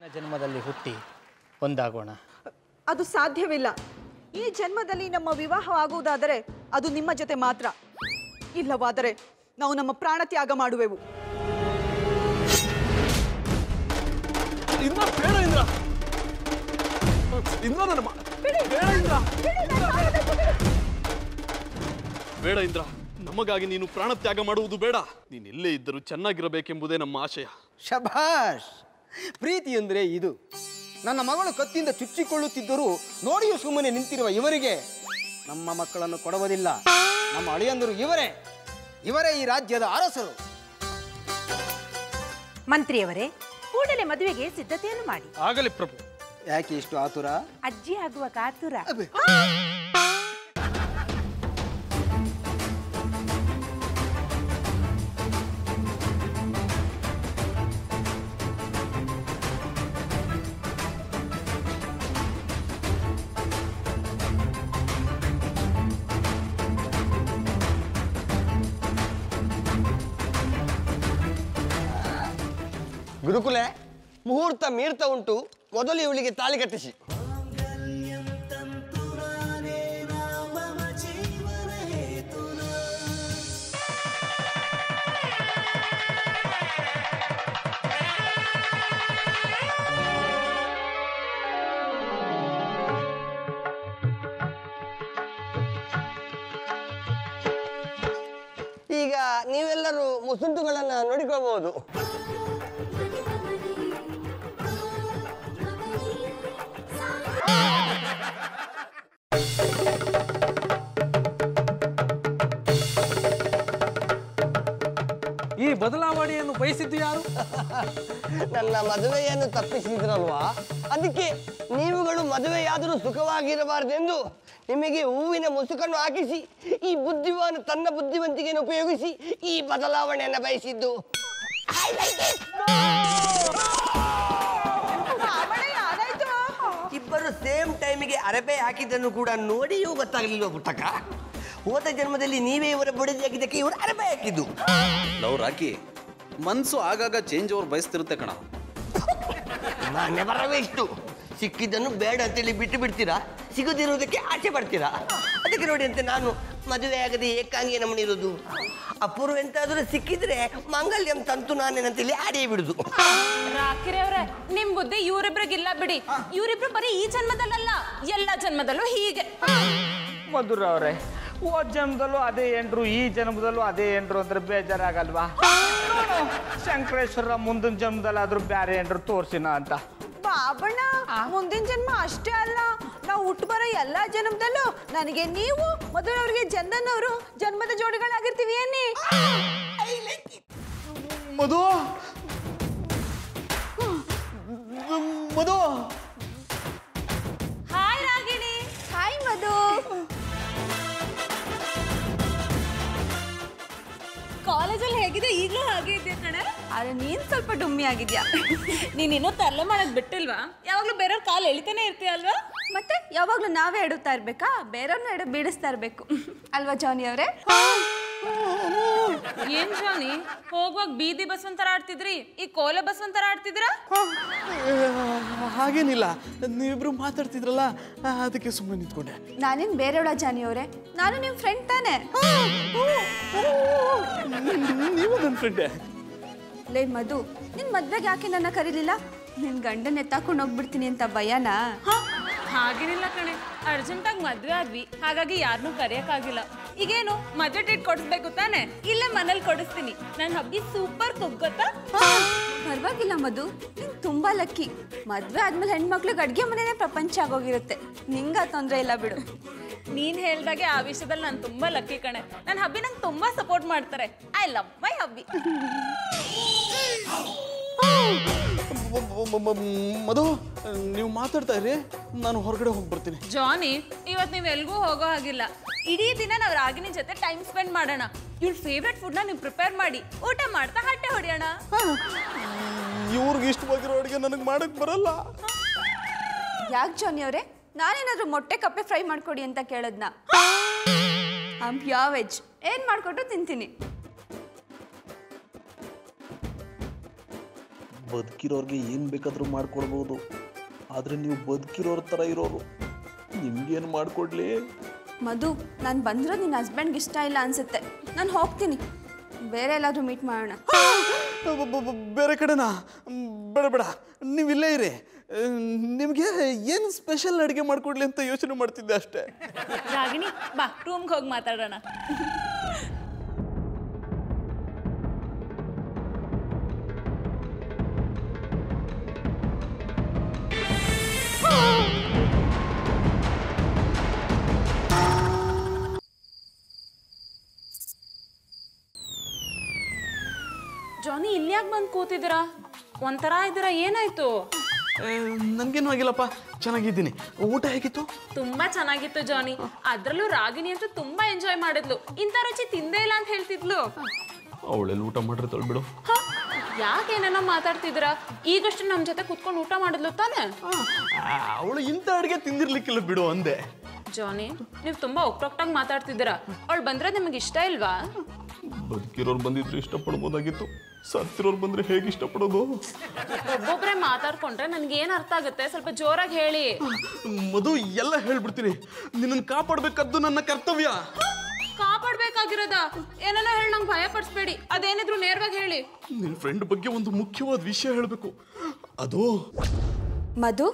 ಜನ್ಮದಲ್ಲಿ ಹುಟ್ಟಿ ಒಂದಾಗೋಣ. ಅದು ಸಾಧ್ಯವಿಲ್ಲ. ಈ ಜನ್ಮದಲ್ಲಿ ನಮ್ಮ ವಿವಾಹವಾಗುವುದಾದರೆ ಅದು ನಿಮ್ಮ ಜೊತೆ ಮಾತ್ರ. ಇಲ್ಲವಾದರೆ ನಾವು ನಮ್ಮ ಪ್ರಾಣ ತ್ಯಾಗ ಮಾಡುವೆವು. ಬೇಡ ಇಂದ್ರ, ನಮಗಾಗಿ ನೀನು ಪ್ರಾಣ ತ್ಯಾಗ ಮಾಡುವುದು ಬೇಡ. ನೀನೆಲ್ಲೇ ಇದ್ದರೂ ಚೆನ್ನಾಗಿರಬೇಕೆಂಬುದೇ ನಮ್ಮ ಆಶಯ. ಶಭಾಷ್. ಪ್ರೀತಿ ಅಂದರೆ ಇದು. ನನ್ನ ಮಗಳು ಕತ್ತಿಯಿಂದ ಚುಚ್ಚಿಕೊಳ್ಳುತ್ತಿದ್ದರೂ ನೋಡಿಯೂ ಸುಮ್ಮನೆ ನಿಂತಿರುವ ಇವರಿಗೆ ನಮ್ಮ ಮಕ್ಕಳನ್ನು ಕೊಡುವುದಿಲ್ಲ. ನಮ್ಮ ಅಳಿಯಂದರು ಇವರೇ ಈ ರಾಜ್ಯದ ಅರಸರು. ಮಂತ್ರಿಯವರೇ, ಕೂಡಲೇ ಮದುವೆಗೆ ಸಿದ್ಧತೆಯನ್ನು ಮಾಡಿ. ಆಗಲಿ ಪ್ರಭು. ಯಾಕೆ ಇಷ್ಟು ಆತುರ? ಅಜ್ಜಿ ಆಗುವ ಕಾತುರ. ಗುರುಕುಲೆ, ಮುಹೂರ್ತ ಮೀರ್ತ ಉಂಟು. ಮೊದಲು ಇವಳಿಗೆ ತಾಳಿ ಕಟ್ಟಿಸಿ. ಈಗ ನೀವೆಲ್ಲರೂ ಮುಸುಂಟುಗಳನ್ನ ನೋಡಿಕೊಳ್ಳಬಹುದು. ಈ ಬದಲಾವಣೆಯನ್ನು ಬಯಸಿದ್ದು ಯಾರು? ನನ್ನ ಮದುವೆಯನ್ನು ತಪ್ಪಿಸಿದ್ರಲ್ವಾ, ಅದಕ್ಕೆ ನೀವುಗಳು ಮದುವೆಯಾದರೂ ಸುಖವಾಗಿರಬಾರದೆಂದು ನಿಮಗೆ ಹೂವಿನ ಮುಸುಕನ್ನು ಹಾಕಿಸಿ ಈ ಬುದ್ಧಿವಾನ ತನ್ನ ಬುದ್ಧಿವಂತಿಕೆಯನ್ನು ಉಪಯೋಗಿಸಿ ಈ ಬದಲಾವಣೆಯನ್ನು ಬಯಸಿದ್ದು. ಇಬ್ಬರು ಸೇಮ್ ಟೈಮಿಗೆ ಅರಬೆ ಹಾಕಿದ್ದನ್ನು ಕೂಡ ನೋಡಿಯೂ ಗೊತ್ತಾಗಲಿಲ್ಲ ಪುಟ್ಟಕ. ಹೋದ ಜನ್ಮದಲ್ಲಿ ನೀವೇ ಇವರ ಬುಡದಿ ಹಾಕಿದ್ದಕ್ಕೆ ಇವರು ಅರಬೆ ಹಾಕಿದ್ದು. ಲವ್ ರಾಕಿ, ಮನ್ಸು ಆಗಾಗ ಚೇಂಜ್ ಓವರ್ ಬಯಸ್ತಿರುತ್ತೆ ಕಣ. ನಾನೇ ಬರಬೇಕಿತ್ತು. ಸಿಕ್ಕಿದ್ದನ್ನು ಬೇಡ ಅಂತೇಳಿ ಬಿಟ್ಟು ಬಿಡ್ತೀರಾ, ಸಿಗದಿರುವುದಕ್ಕೆ ಆಸೆ ಪಡ್ತೀರಾ. ಅದಕ್ಕೆ ನೋಡಿ ಅಂತ ನಾನು ಮದುವೆ ಆಗದೆ ಏಕಾಂಗಿ ನಮ್ಮನೆ ಇರೋದು. ಅಪೂರ್ವ ಎಂತಾದರೂ ಸಿಕ್ಕಿದ್ರೆ ಮಾಂಗಲ್ಯಂ ತಂತು ನಾನೇನಂತೇಳಿ ಆಡಿಯೇ ಬಿಡುದು. ರಾಕಿರಿ ಅವ್ರೆ, ನಿಮ್ ಬುದ್ಧಿ ಇವರಿಬ್ರಿಗಿಲ್ಲ ಬಿಡಿ. ಇವರಿಬ್ರು ಬರೀ ಈ ಜನ್ಮದಲ್ಲ, ಎಲ್ಲ ಜನ್ಮದಲ್ಲೂ ಹೀಗೆ. ಮಧುರ ಅವರೇ, ಹೋದ ಜನ್ಮದಲ್ಲೂ ಅದೇ ಏನ್ರು, ಈ ಜನ್ಮದಲ್ಲೂ ಅದೇ ಏನ್ರು ಅಂದ್ರೆ ಬೇಜಾರಾಗಲ್ವಾ? ಶಂಕರೇಶ್ವರ ಮುಂದಿನ ಜನ್ಮದಲ್ಲಾದ್ರೂ ಬ್ಯಾರೆ ಏನ್ರು ತೋರ್ಸಿನ ಅಂತ. ಬಾಬಣ್ಣ, ಮುಂದಿನ ಜನ್ಮ ಅಷ್ಟೇ ಅಲ್ಲ, ನಾವು ಹುಟ್ಟು ಬರೋ ಎಲ್ಲಾ ಜನ್ಮದಲ್ಲೂ ನನಗೆ ನೀವು ಮೊದಲವರಿಗೆ ಚಂದನ್ ಜನ್ಮದ ಜೋಡಿಗಳಾಗಿರ್ತೀವಿ ಏನಿ. ಮಧು, ಮಧು. ಹಾಯ್ ರಾಗಿಣಿ. ಹಾಯ್ ಮಧು. ಕಾಲೇಜಲ್ಲಿ ಹೇಗಿದೆ? ಈಗಲೂ ಹಾಗೆ ಇದೆಯಾ ಕಣೆ? ಆದ್ರೆ ನೀನ್ ಸ್ವಲ್ಪ ಡುಮ್ಮಿ ಆಗಿದ್ಯಾ. ನೀನಿನ್ನೂ ತರಲೆ ಮಾಡೋದು ಬಿಟ್ಟಿಲ್ವಾ? ಯಾವಾಗ್ಲೂ ಬೇರೆಯವ್ರ ಕಾಲು ಎಳಿತಾನೆ ಇರ್ತೀಯಲ್ವಾ? ಮತ್ತೆ ಯಾವಾಗ್ಲೂ ನಾವೇ ಎಡುತ್ತಾ ಇರ್ಬೇಕಾ? ಬೇರೆಯವ್ರನ್ನ ಬೀಡಿಸ್ತಾ ಇರ್ಬೇಕು ಅಲ್ವಾ ಜಾನಿ ಅವರೇ? ಏನ್ ಜಾನಿ, ಹೋಗುವಾಗ ಬೀದಿ ಬಸ್ ಒಂಥರ ಆಡ್ತಿದ್ರಿ, ಈ ಕೋಲೆ ಬಸ್ ಒಂಥರ ಆಡ್ತಿದ್ರಾ? ಹಾಗೇನಿಲ್ಲ, ನೀವಿಬ್ರು ಮಾತಾಡ್ತಿದ್ರಲ್ಲ, ಅದಕ್ಕೆ ಸುಮ್ಮನೆ ನಿಂತ್ಕೊಂಡೆ. ನಾನೇನ್ ಬೇರೆಯವಳ ಜಾನಿ ಅವರೇ? ನಾನು ನಿಮ್ ಫ್ರೆಂಡ್ ತಾನೆ. ನೀವು ನನ್ನ ಫ್ರೆಂಡೇ. ಲೇ ಮಧು, ನಿನ್ ಮದ್ವೆಗೆ ಯಾಕೆ ನನ್ನ ಕರೀಲಿಲ್ಲ? ನಿನ್ ಗಂಡನ ಎತ್ತಾಕೊಂಡು ಹೋಗ್ಬಿಡ್ತೀನಿ ಅಂತ ಭಯನಾ? ಹಾಗೇನಿಲ್ಲ ಕಣೆ, ಅರ್ಜೆಂಟಾಗಿ ಮದ್ವೆ ಆದ್ವಿ, ಹಾಗಾಗಿ ಯಾರನ್ನೂ ಕರೆಯಕ್ಕಾಗಿಲ್ಲ. ಈಗೇನು ಮದ್ವೆ ಟ್ರೀಟ್ ಕೊಡಿಸ್ಬೇಕು ತಾನೆ? ಇಲ್ಲೇ ಮನೇಲಿ ಕೊಡಿಸ್ತೀನಿ. ನನ್ನ ಹಬ್ಬಿ ಸೂಪರ್ ಕುಕ್, ಗೊತ್ತಾ? ಪರವಾಗಿಲ್ಲ ಮಧು, ನೀನ್ ತುಂಬಾ ಲಕ್ಕಿ. ಮದ್ವೆ ಆದ್ಮೇಲೆ ಹೆಣ್ಮಕ್ಳಿಗೆ ಅಡ್ಗೆ ಮನೆನೇ ಪ್ರಪಂಚ ಆಗೋಗಿರುತ್ತೆ. ನಿಂಗ ತೊಂದ್ರೆ ಇಲ್ಲ ಬಿಡು. ನೀನ್ ಹೇಳ್ದಾಗೆ ಆ ವಿಷಯದಲ್ಲಿ ನಾನು ತುಂಬಾ ಲಕ್ಕಿ ಕಣೆ. ನನ್ನ ಹಬ್ಬಿ ನಂಗೆ ತುಂಬಾ ಸಪೋರ್ಟ್ ಮಾಡ್ತಾರೆ. ಐ ಲವ್ ಮೈ ಹಬ್ಬಿ. ಮಧು, ನೀವು ಮಾತಾಡ್ತಾ ಇರಿ, ನಾನು ಹೊರಗಡೆ ಹೋಗಿ ಬರ್ತೀನಿ. ಜಾನಿ, ಇವತ್ತು ನೀವು ಎಲ್ಗೂ ಹೋಗೋ ಹಾಗಿಲ್ಲ. ಇಡೀ ದಿನ ನಾವು ರಾಗಿಣಿ ಜೊತೆ ಟೈಮ್ ಸ್ಪೆಂಡ್ ಮಾಡೋಣ. ಇವ್ರ ಫೇವ್ರೆಟ್ ಫುಡ್ನ ನೀವು ಪ್ರಿಪೇರ್ ಮಾಡಿ ಊಟ ಮಾಡ್ತಾ ಹಟ್ಟೆ ಹೊಡೆಯೋಣ. ಇವ್ರಿಗೆ ಇಷ್ಟವಾಗಿರೋ ಅಡುಗೆ ನನಗೆ ಮಾಡಕ್ ಬರಲ್ಲ. ಯಾಕೆ ಜಾನಿ ಅವರೇ, ನಾನೇನಾದ್ರೂ ಮೊಟ್ಟೆ ಕಪ್ಪೆ ಫ್ರೈ ಮಾಡ್ಕೊಡಿ ಅಂತ ಕೇಳದ್ನ? ಪ್ಯೂರ್ ವೆಜ್, ಏನ್ ಮಾಡ್ಕೊಟ್ರು ತಿಂತೀನಿ. ಬದುಕಿರೋರಿಗೆ ಏನು ಬೇಕಾದರೂ ಮಾಡ್ಕೊಡ್ಬೋದು, ಆದರೆ ನೀವು ಬದುಕಿರೋರ ಥರ ಇರೋರು, ನಿಮ್ಗೇನು ಮಾಡಿಕೊಡ್ಲಿ? ಮಧು, ನಾನು ಬಂದಿರೋದು ನಿನ್ನ ಹಸ್ಬೆಂಡ್ಗೆ ಇಷ್ಟ ಇಲ್ಲ ಅನ್ಸುತ್ತೆ. ನಾನು ಹೋಗ್ತೀನಿ, ಬೇರೆ ಎಲ್ಲಾದರೂ ಮೀಟ್ ಮಾಡೋಣ. ಬೇರೆ ಕಡೆನಾ? ಬೇಡ ಬೇಡ, ನೀವು ಇಲ್ಲೇ ಇರಿ. ನಿಮಗೆ ಏನು ಸ್ಪೆಷಲ್ ಅಡುಗೆ ಮಾಡ್ಕೊಡ್ಲಿ ಅಂತ ಯೋಚನೆ ಮಾಡ್ತಿದ್ದೆ ಅಷ್ಟೇ. ರಾಗಿಣಿ ಬಾ, ರೂಮ್ಗೆ ಹೋಗಿ ಮಾತಾಡೋಣ. ಜಾನಿ, ಇಲ್ಲಿ ಯಾಕೆ ಬಂದು ಕೂತಿದ್ದೀರಾ? ಒಂಥರ ಇದ್ದೀರಾ, ಏನಾಯ್ತು? ನನಗೇನು ಆಗಿಲ್ಲಪ್ಪ, ಚೆನ್ನಾಗಿದ್ದೀನಿ. ಊಟ ಹೇಗಿತ್ತು? ತುಂಬಾ ಚೆನ್ನಾಗಿತ್ತು ಜಾನಿ. ಅದ್ರಲ್ಲೂ ರಾಗಿಣಿ ಅಂತೂ ತುಂಬಾ ಎಂಜಾಯ್ ಮಾಡಿದ್ಲು. ಇಂಥ ರುಚಿ ತಿಂದೇ ಇಲ್ಲ ಅಂತ ಹೇಳ್ತಿದ್ಲು. ಅವಳೆಲ್ಲ ಊಟ ಮಾಡಿರ್ತಾಳೆ ಬಿಡು. ಯಾಕೇನೇನೋ ಮಾತಾಡ್ತಿದ್ದೀರಾ? ಈಗಷ್ಟು ನಮ್ಮ ಜೊತೆ ಕುತ್ಕೊಂಡು ಊಟ ಮಾಡಿದ್ಲು ತಾನೆ? ಅವಳು ಇಂಥ ಅಡುಗೆ ತಿಂದಿರ್ಲಿಕ್ಕಿಲ್ಲ ಬಿಡು ಅಂದೆ. ಜಾನಿ, ನೀವು ತುಂಬಾ ಒಕ್ಟೊಕ್ಟಾಗಿ ಮಾತಾಡ್ತಿದ್ದೀರಾ. ಅವಳು ಬಂದ್ರೆ ನಿಮಗೆ ಇಷ್ಟ ಇಲ್ವಾ? ಬದುಕಿರೋರು ಬಂದಿದ್ರೆ ಇಷ್ಟಪಡ್ಬೋದಾಗಿತ್ತು, ಸತ್ತಿರೋರು ಬಂದ್ರೆ ಹೇಗೆ ಇಷ್ಟಪಡೋದು? ಒಬ್ಬೊಬ್ಬರೇ ಮಾತಾಡ್ಕೊಂಡ್ರೆ ನನ್ಗೆ ಏನ್ ಅರ್ಥ ಆಗುತ್ತೆ? ಸ್ವಲ್ಪ ಜೋರಾಗಿ ಹೇಳಿ. ಮಧು, ಎಲ್ಲ ಹೇಳ್ಬಿಡ್ತೀನಿ. ನಿನ್ನನ್ನು ಕಾಪಾಡ್ಬೇಕಾದ್ದು ನನ್ನ ಕರ್ತವ್ಯ. ಕಾಪಾಡ್ಬೇಕಾಗಿರೋದ? ಏನೇನೋ ಹೇಳಿ ನಂಗೆ ಭಯ ಪಡಿಸ್ಬೇಡಿ. ಅದೇನಿದ್ರು ನೇರವಾಗಿ ಹೇಳಿ. ನಿನ್ನ ಫ್ರೆಂಡ್ ಬಗ್ಗೆ ಒಂದು ಮುಖ್ಯವಾದ ವಿಷಯ ಹೇಳಬೇಕು. ಅದು ಮಧು,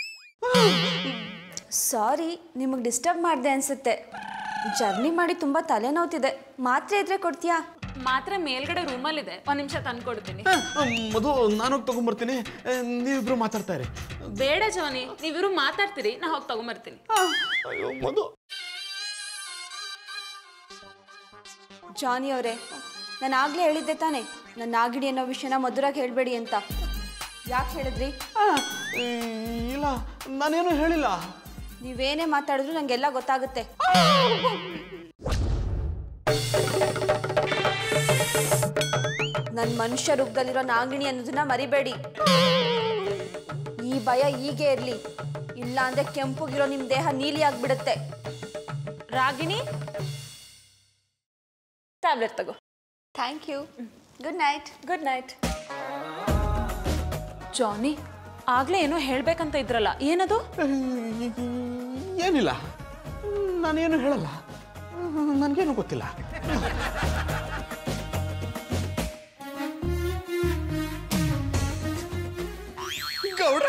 ಸಾರಿ, ನಿಮಗೆ ಡಿಸ್ಟರ್ಬ್ ಮಾಡಿದೆ ಅನ್ಸುತ್ತೆ. ಜರ್ನಿ ಮಾಡಿ ತುಂಬ ತಲೆನೋವ್ತಿದೆ. ಮಾತ್ರೆ ಇದ್ರೆ ಕೊಡ್ತೀಯಾ? ಮಾತ್ರೆ ಮೇಲ್ಗಡೆ ರೂಮಲ್ಲಿದೆ, ಒಂದು ನಿಮಿಷ ತಂದು ಕೊಡ್ತೀನಿ. ಮಧು, ನಾನೋಗಿ ತಗೊಂಡ್ಬರ್ತೀನಿ, ನೀವಿಬ್ರು ಮಾತಾಡ್ತಾ ಇರಿ. ಬೇಡ ಜಾನಿ, ನೀವಿಬ್ರು ಮಾತಾಡ್ತೀರಿ, ನಾ ಹೋಗಿ ತಗೊಂಡ್ಬರ್ತೀನಿ. ಅಯ್ಯೋ ಮಧು. ಜಾನಿ ಅವರೇ, ನಾನು ಆಗಲೇ ಹೇಳಿದ್ದೆ ತಾನೆ, ನನ್ನ ನಾಗಿಣಿ ಅನ್ನೋ ವಿಷಯನ ಮಧುರಾಗಿ ಹೇಳಬೇಡಿ ಅಂತ. ಯಾಕೆ ಹೇಳಿದ್ರಿ? ಇಲ್ಲ, ನಾನೇನು ಹೇಳಿಲ್ಲ. ನೀವೇನೇ ಮಾತಾಡಿದ್ರು ನನಗೆಲ್ಲ ಗೊತ್ತಾಗುತ್ತೆ. ನನ್ನ ಮನುಷ್ಯ ರೂಪದಲ್ಲಿರೋ ನಾಗಿಣಿ ಅನ್ನೋದನ್ನ ಮರಿಬೇಡಿ. ಈ ಭಯ ಹೀಗೆ ಇರಲಿ, ಇಲ್ಲ ಅಂದ್ರೆ ಕೆಂಪುಗಿರೋ ನಿಮ್ಮ ದೇಹ ನೀಲಿ ಆಗ್ಬಿಡುತ್ತೆ. ರಾಗಿಣಿ, ಟ್ಯಾಬ್ಲೆಟ್ ತಗೋ. Thank you. Good night. Good night. Johnny, ಆಗ್ಲೇ ಏನೋ ಹೇಳ್ಬೇಕಂತ ಇದ್ರಲ್ಲ, ಏನದು? ಏನಿಲ್ಲ, ನಾನೇನು ಹೇಳಲ್ಲ, ನನಗೇನು ಗೊತ್ತಿಲ್ಲ. ಗೌಡ,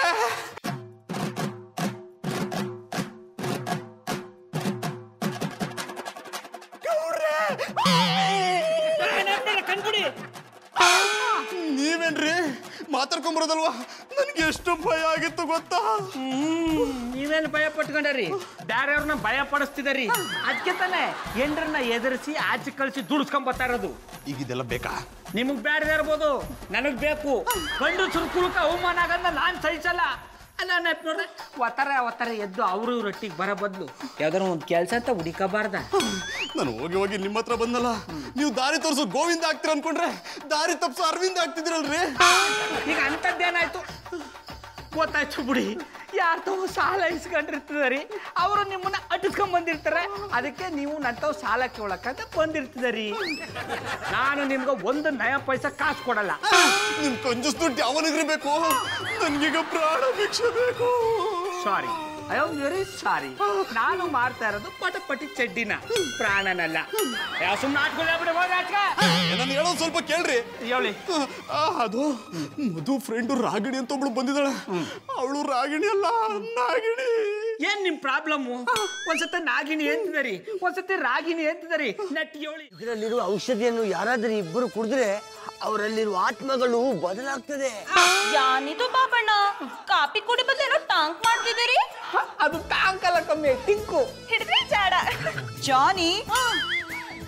ನೀವೇನ್ರಿ ಮಾತಾಡ್ಕೊಂಬರೋದಲ್ವಾ? ನನ್ಗೆ ಎಷ್ಟು ಭಯ ಆಗಿತ್ತು ಗೊತ್ತಾ? ನೀವೇನು ಭಯ ಪಟ್ಕೊಂಡ್ರಿ? ಬೇರೆಯವ್ರನ್ನ ಭಯ ಪಡಿಸ್ತಿದಾರಿ. ಅದಕ್ಕೆ ತಾನೆ ಎಂಡ್ರನ್ನ ಎದುರಿಸಿ ಆಚೆ ಕಳಿಸಿ ದುಡ್ಸ್ಕೊಂಡ್ ಇರೋದು. ಈಗ ಇದೆಲ್ಲ ಬೇಕಾ? ನಿಮಗ್ ಬೇಡದೇ ಇರ್ಬೋದು, ನನಗ್ ಬೇಕು. ಗಂಡು ಸುರ್ಕುಳಕ ಅವಮಾನ ಆಗಂದ ನಾನ್ ಸಹಿಸಲ್ಲ. ನಾನು ನೋಡ್ರೆ ಒತ್ತಾರೆ ಎದ್ದು ಅವರು ರೊಟ್ಟಿಗೆ ಬರೋ ಬದಲು ಯಾವ್ದಾರ ಒಂದು ಕೆಲಸ ಅಂತ ಹುಡುಕಬಾರ್ದ? ನಾನು ಹೋಗಿ ಹೋಗಿ ನಿಮ್ಮ ಹತ್ರ ಬಂದಲ್ಲ, ನೀವು ದಾರಿ ತೋರಿಸೋ ಗೋವಿಂದ ಆಗ್ತೀರ ಅನ್ಕೊಂಡ್ರೆ ದಾರಿ ತಪ್ಪಿಸೋ ಅರವಿಂದ ಆಗ್ತಿದ್ದೀರಲ್ರಿ. ಈಗ ಅಂಥದ್ದೇನಾಯ್ತು ಗೊತ್ತಾಯ್ತು ಬಿಡಿ. ಯಾರ್ತವ ಸಾಲ ಇಸ್ಕೊಂಡಿರ್ತದ್ರಿ, ಅವರು ನಿಮ್ಮನ್ನ ಅಟ್ಟಿಸ್ಕೊಂಡ್ ಬಂದಿರ್ತಾರೆ. ಅದಕ್ಕೆ ನೀವು ನಂತವ್ ಸಾಲ ಕೇಳಕ್ಕಂತ ಬಂದಿರ್ತದ್ರಿ. ನಾನು ನಿಮ್ಗೆ ಒಂದು ನಯ ಪೈಸಾ ಕಾಸು ಕೊಡಲ್ಲ. ನಿಮ್ ಕಂಜೂಸ್ ದುಡ್ಡು ಯಾವನಿಗ್ರಿ ಬೇಕು? ನನ್ಗೀಗ ಪ್ರಾಣ ಭಿಕ್ಷೆ ಬೇಕು. Sorry, I am very sorry. ನಾನು ಮಾಡ್ತಾ ಇರೋದು ಪಟಪಟಿ ಚಡ್ಡಿನ, ಪ್ರಾಣನಲ್ಲ. ಸುಮ್ಮನೆ ನಾನು ಹೇಳೋದು ಸ್ವಲ್ಪ ಕೇಳ್ರಿ. ಹೇಳಿ. ಅದು ಮಧು ಫ್ರೆಂಡು ರಾಗಿಣಿ ಅಂತ ಒಬ್ಳು ಬಂದಿದ್ದಾಳೆ. ಅವಳು ರಾಗಿಣಿ ಅಲ್ಲ, ನಾಗಿಣಿ. ಏನ್ ನಿಮ್ ಪ್ರಾಬ್ಲಮ್ಮು? ಒಂದ್ಸತಿ ನಾಗಿಣಿ ಎಂತಿದರಿ, ಒಂದ್ಸತಿ ರಾಗಿಣಿ ಎಂತಿದರಿ. ನಟ್ಟಿ ಹೇಳಿ. ಇದರಲ್ಲಿರುವ ಔಷಧಿಯನ್ನು ಯಾರಾದ್ರೂ ಇಬ್ಬರು ಕುಡಿದ್ರೆ ಅವರಲ್ಲಿರುವ ಆತ್ಮಗಳು ಬದಲಾಗ್ತದೆ. ಯಾನಿದು ಬಾಬಣ್ಣ, ಕಾಪಿ ಕುಡಿ ಬದಲೇನೋ ಟಾಂಕ್ ಮಾಡ್ತಿದ್ದೀರಿ? ಅದು ಟಾಂಕ್ ಅಲ್ಲ ಕಮ್ಮಿ, ಟಿಂಕು. ಹಿಡಿದ್ರೆ ಜಾಡ. ಜಾನಿ,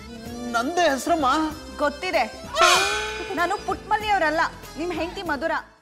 ನಂದೇ ಹೆಸರಮ್ಮ. ಗೊತ್ತಿದೆ, ನಾನು ಪುಟ್ಮಲ್ಲಿ ಅವರಲ್ಲ, ನಿಮ್ಮ ಹೆಂಡತಿ ಮಧುರ.